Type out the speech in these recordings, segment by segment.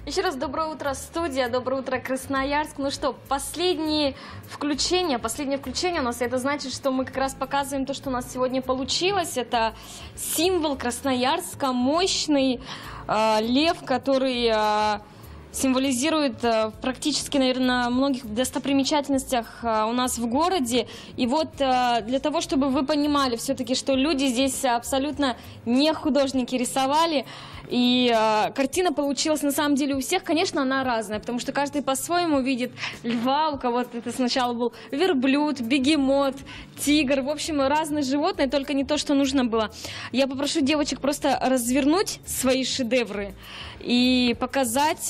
Еще раз доброе утро, студия, доброе утро, Красноярск. Ну что, последнее включение у нас, это значит, что мы как раз показываем то, что у нас сегодня получилось. Это символ Красноярска, мощный лев, который символизирует практически, наверное, многих достопримечательностях у нас в городе. И вот для того, чтобы вы понимали все-таки, что люди здесь абсолютно не художники рисовали, и картина получилась на самом деле у всех, конечно, она разная, потому что каждый по-своему видит льва, у кого-то это сначала был верблюд, бегемот, тигр, в общем, разные животные, только не то, что нужно было. Я попрошу девочек просто развернуть свои шедевры и показать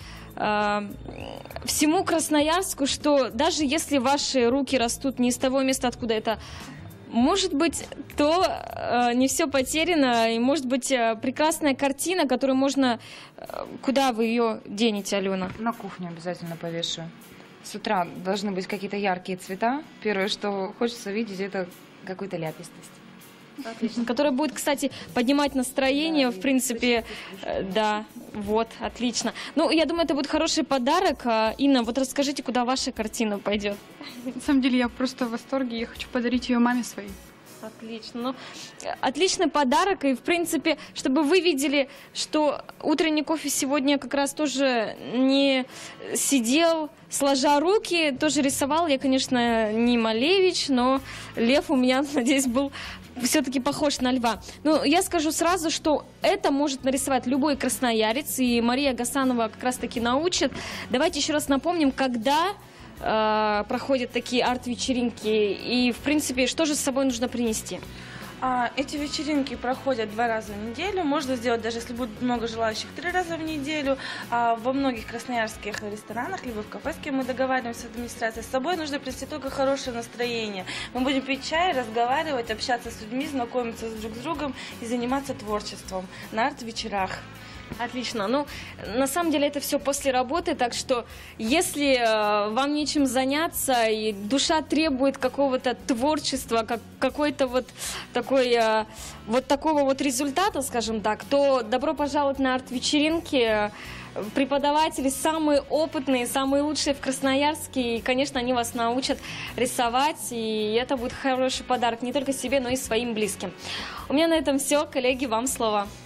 всему Красноярску, что даже если ваши руки растут не из того места, откуда это может быть, то не все потеряно, и может быть прекрасная картина, которую можно... Куда вы ее денете, Алена? На кухню обязательно повешу. С утра должны быть какие-то яркие цвета. Первое, что хочется видеть, это какую-то ляпистость. Отлично. Которая будет, кстати, поднимать настроение, да, в принципе, да, вот, отлично. Ну, я думаю, это будет хороший подарок. Инна, вот расскажите, куда ваша картина пойдет? На самом деле, я просто в восторге, я хочу подарить ее маме своей. Отлично. Ну, отличный подарок, и, в принципе, чтобы вы видели, что утренний кофе сегодня как раз тоже не сидел, сложа руки, тоже рисовал. Я, конечно, не Малевич, но лев у меня, надеюсь, был все-таки похож на льва. Но я скажу сразу, что это может нарисовать любой красноярец, и Мария Гасанова как раз-таки научит. Давайте еще раз напомним, когда проходят такие арт-вечеринки, и, в принципе, что же с собой нужно принести? Эти вечеринки проходят 2 раза в неделю. Можно сделать, даже если будет много желающих, 3 раза в неделю. Во многих красноярских ресторанах, либо в кафе, с кем мы договариваемся с администрацией, с собой нужно принести только хорошее настроение. Мы будем пить чай, разговаривать, общаться с людьми, знакомиться друг с другом и заниматься творчеством на арт-вечерах. Отлично. Ну, на самом деле это все после работы, так что если вам нечем заняться и душа требует какого-то творчества, какой-то вот такой, вот такого вот результата, скажем так, то добро пожаловать на арт-вечеринки. Преподаватели самые опытные, самые лучшие в Красноярске, и, конечно, они вас научат рисовать, и это будет хороший подарок не только себе, но и своим близким. У меня на этом все. Коллеги, вам слово.